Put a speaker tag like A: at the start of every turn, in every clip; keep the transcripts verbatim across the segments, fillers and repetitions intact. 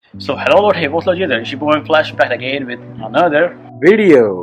A: So hello Lord, hey, what's up, this is going flashback again with another video.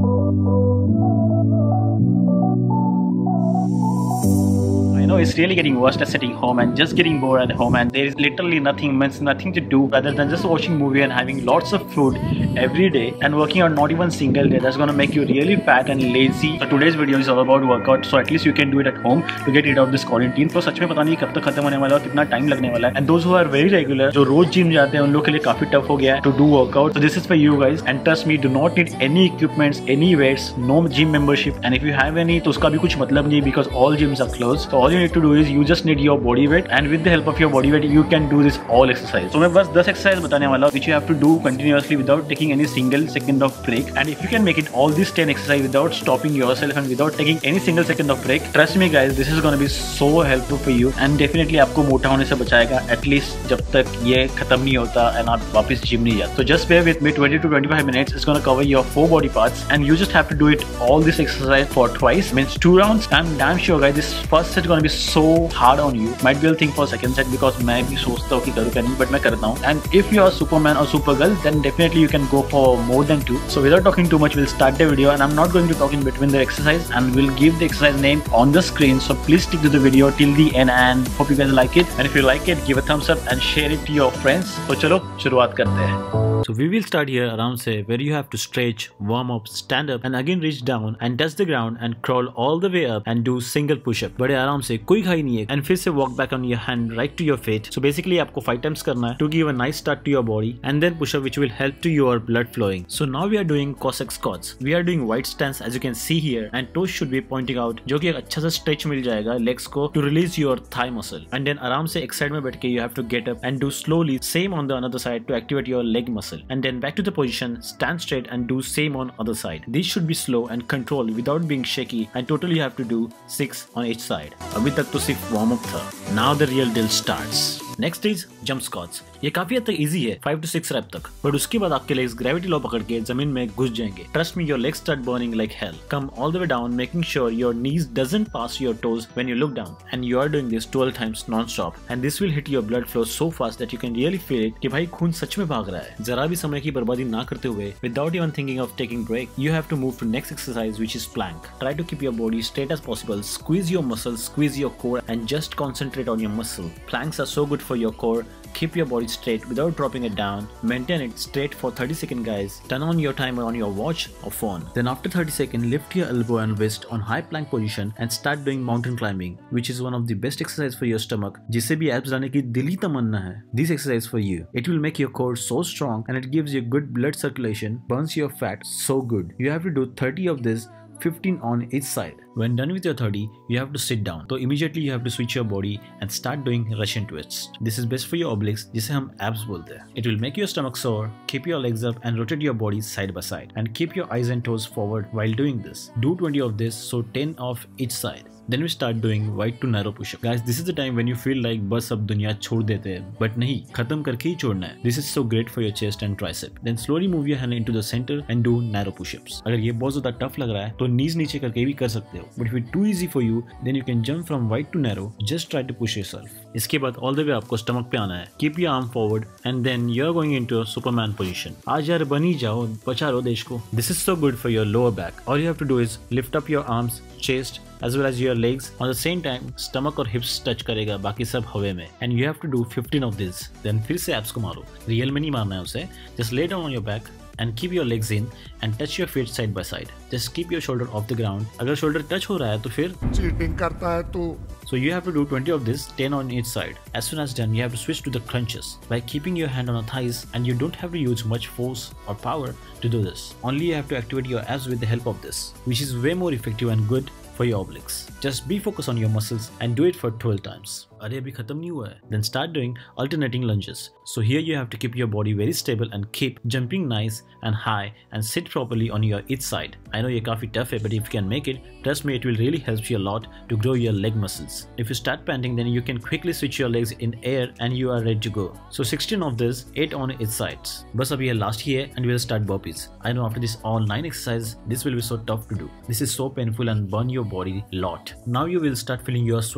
A: I know it's really getting worse at sitting home and just getting bored at home, and there is literally nothing, means nothing to do rather than just watching movie and having lots of food every day and working on not even single day. That's gonna make you really fat and lazy. So today's video is all about workout, so at least you can do it at home to get rid of this quarantine. तो सच में पता नहीं कब तक खत्म होने वाला है और कितना टाइम लगने वाला है. And those who are very regular, जो रोज जिम जाते हैं, उन लोग के लिए काफी टफ हो गया है to do workout. So this is for you guys, and trust me, do not need any equipments, any weights, no gym membership, and if you have any, तो उसका भी कुछ मतलब नहीं because all gyms are closed. So all you need to do is you just need your body weight, and with the help of your body weight you can do this all exercise. So मैं बस ten exercise बताने वाला हूँ which you have to do continuously without taking any single second of break. And if you can make it all these ten exercise without stopping yourself and without taking any single second of break, trust me guys, this is gonna be so helpful for you and definitely आपको मोटा होने से बचाएगा at least जब तक ये खत्म नहीं होता and आप वापस जिम नहीं जाते. So just bear with me, twenty to twenty-five minutes is gonna cover your four body parts, and you just have to do it all this exercise for twice, means two rounds. I'm damn sure guys this first set gonna be so hard on you. Might be think for second set because मैं भी सोचता हूँ कि करूँ क्या नहीं, but मैं करता हूँ. And if you are Superman or Supergirl, then definitely you can go for more than two. So without talking too much, we'll start the video, and I'm not going to talk in between the exercise, and we'll give the exercise name on the screen. So please stick to the video till the end, and hope you guys like it. And if you like it, give a thumbs up and share it to your friends. So चलो शुरुआत करते हैं. So we will start here around say where you have to stretch, warm up, stand up, and again reach down and touch the ground and crawl all the way up and do single push-up. बड़े आराम से, कोई घाई नहीं है. And फिर से walk back on your hand right to your feet. So basically आपको five times करना है to give a nice start to your body, and then push-up which will help to your blood flowing. So now we are doing Cossack squats. We are doing wide stance as you can see here, and toes should be pointing out, जो कि एक अच्छा सा stretch मिल जाएगा legs को to release your thigh muscle. And then आराम से एक side में बैठ के you have to get up and do slowly same on the another side to activate your leg muscle. And then back to the position, stand straight and do same on other side. These should be slow and controlled without being shaky, and totally you have to do six on each side. अभी तक तो सिर्फ warm up था. Now the real deal starts. Next is jump squats. ये काफी हद तक easy है फाइव टू सिक्स रैप तक, बट उसके बाद आपके लेग्स ग्रेविटी लॉ पकड़ के जमीन में घुस जाएंगे. Trust me, your legs start burning like hell. Come all the way down, making sure your knees doesn't pass your toes when you look down, and you are doing this twelve times non stop, and this will hit your blood flow so fast that you can really feel it कि भाई खून सच में भाग रहा है. जरा भी समय की बर्बादी ना करते हुए, without even thinking of taking break, you have to move to next exercise which is plank. Try to keep your body straight as possible, squeeze your muscles, squeeze your core, and just concentrate on your muscle. Planks are so good for your core. Keep your body straight without dropping it down. Maintain it straight for thirty seconds guys. Turn on your timer on your watch or phone. Then after thirty seconds, lift your elbow and wrist on high plank position and start doing mountain climbing, which is one of the best exercise for your stomach. जिसे भी abs लाने की दिली तमन्ना है, this exercise for you. It will make your core so strong, and it gives you good blood circulation, burns your fat so good. You have to do thirty of this, fifteen on each side. When done with your thirty, you have to sit down. So immediately you have to switch your body and start doing Russian twists. This is best for your obliques, जिसे हम abs बोलते हैं. It will make your stomach sore. Keep your legs up and rotate your body side by side, and keep your eyes and toes forward while doing this. Do twenty of this, so ten of each side. Then we start doing wide to narrow push-up. Guys, this is the time when you feel like बस अब दुनिया छोड़ देते हैं, but नहीं, खत्म करके ही छोड़ना है. This is so great for your chest and tricep. Then slowly move your hand into the center and do narrow push-ups. अगर ये बहुत ज़्यादा टफ लग रहा है तो knees नीचे करके भी कर सकते हो. But if it's too easy for you, then you can jump from wide to narrow. Just try to push yourself. इसके बाद all the way आपको stomach पे आना है. Keep your arm forward, and then you're going into a Superman position. आज यार बनी जाओ, बचा लो देश को. This is so good for your lower back. All you have to do is lift up your arms, chest, as well as your legs. On the same time, stomach और hips touch करेगा, बाकी सब हवे में. And you have to do fifteen of this. Then फिर से abs को मारो. Real में नहीं मारना है उसे. Just lay down on your back and keep your legs in and touch your feet side by side. Just keep your shoulder off the ground. अगर shoulder touch हो रहा है तो फिर cheating करता है तो. So you have to do twenty of this, ten on each side. As soon as done, you have to switch to the crunches by keeping your hand on the thighs, and you don't have to use much force or power to do this. Only you have to activate your abs with the help of this, which is way more effective and good for your obliques. Just be focused on your muscles and do it for twelve times. अरे अभी खत्म नहीं हुआ है. Then start doing alternating lunges. So here you have to keep your body very stable and keep jumping nice and high and sit properly on your each side. I know ये काफी tough है, but if you can make it, trust me, it will really help you a lot to grow your leg muscles. If you start panting, then you can quickly switch your legs in air and you are ready to go. So sixteen of this, eight on each sides. बस अभी ये last ही है, and we'll start burpees. I know after this all nine exercises, this will be so tough to do. This is so painful and burn your body lot. Now you will start feeling your sweat.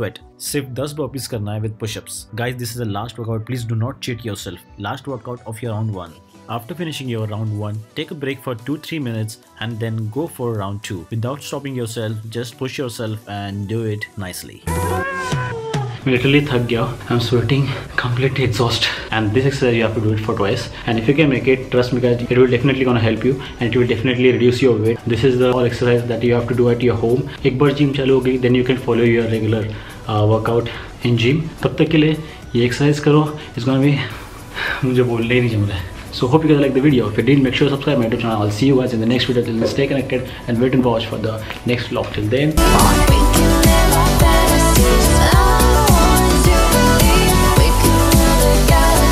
A: सिर्फ दस burpees करना है with push-ups. Guys, this is the last workout. Please do not cheat yourself. Last workout of your round one. After finishing your round one, take a break for two to three minutes and then go for round two. Without stopping yourself, just push yourself and do it nicely. मैं literally थक गया. I'm sweating, completely exhausted. And this exercise you have to do it for twice. And if you can make it, trust me guys, it will definitely gonna help you and it will definitely reduce your weight. This is the all exercise that you have to do at your home. एक बार gym चालू हो गई, then you can follow your regular uh, workout in gym. तब तक के लिए ये exercise करो. It's gonna be मुझे बोलने ही नहीं जम रहा है. So hope you guys like the video. If you did, make sure to subscribe my YouTube channel. I'll see you guys in the next video. Till then, stay connected and wait and watch for the next vlog. Till then, bye.